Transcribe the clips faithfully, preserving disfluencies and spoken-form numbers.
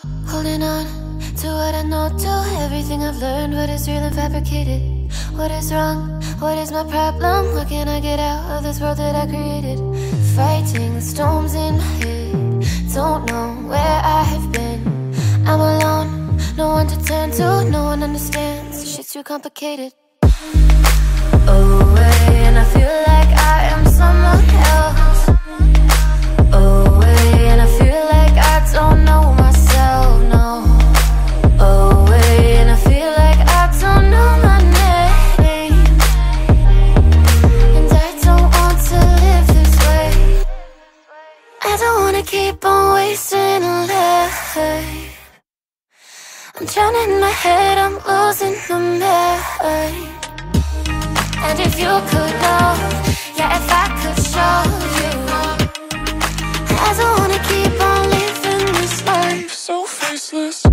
Holding on to what I know, to everything I've learned. What is real and fabricated? What is wrong? What is my problem? How can I get out of this world that I created? Fighting the storms in my head. Don't know where I have been. I'm alone, no one to turn to. No one understands, shit's too complicated. Away, and I feel like I am someone else. Away, and I feel like I don't know myself, no. Away, and I feel like I don't know my name. And I don't want to live this way. I don't wanna keep on wasting a life. I'm drowning in my head, I'm losing my mind. And if you could know, yeah, if I could show you, I don't wanna keep on living this life so faceless.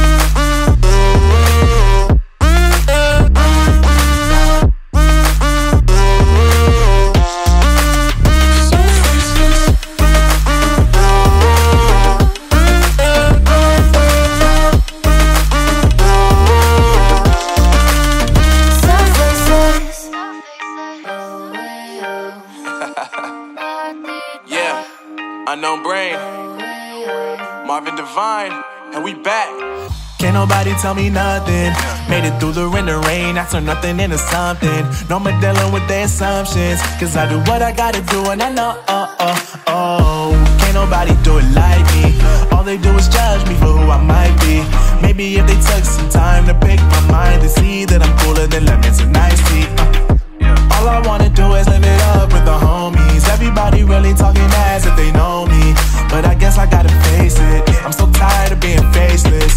Unknown Brain, Marvin Divine, and we back. Can't nobody tell me nothing. Made it through the rain and rain, I turn nothing into something. No more dealing with their assumptions, cause I do what I gotta do and I know, oh, oh, oh. Can't nobody do it like me. All they do is judge me for who I might be. Maybe if they took some time to pick my mind, they see that I'm cooler than lemons and iced tea. uh. All I wanna do is live it up with the homies. Everybody really talking as if they know me, but I guess I gotta face it. I'm so tired of being faceless.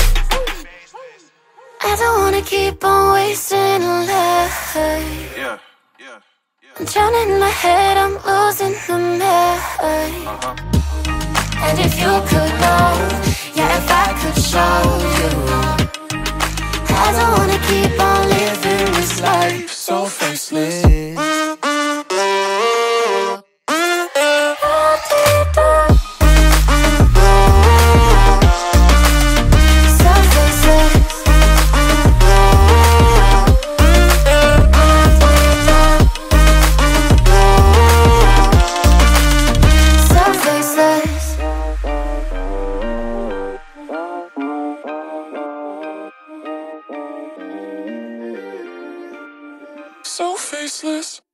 I don't wanna keep on wasting a life. Yeah, yeah, yeah. I'm drowning in my head, I'm losing my mind. Uh-huh. And if you could know, yeah, if I could show you, I don't wanna keep on living this life so faceless. So faceless.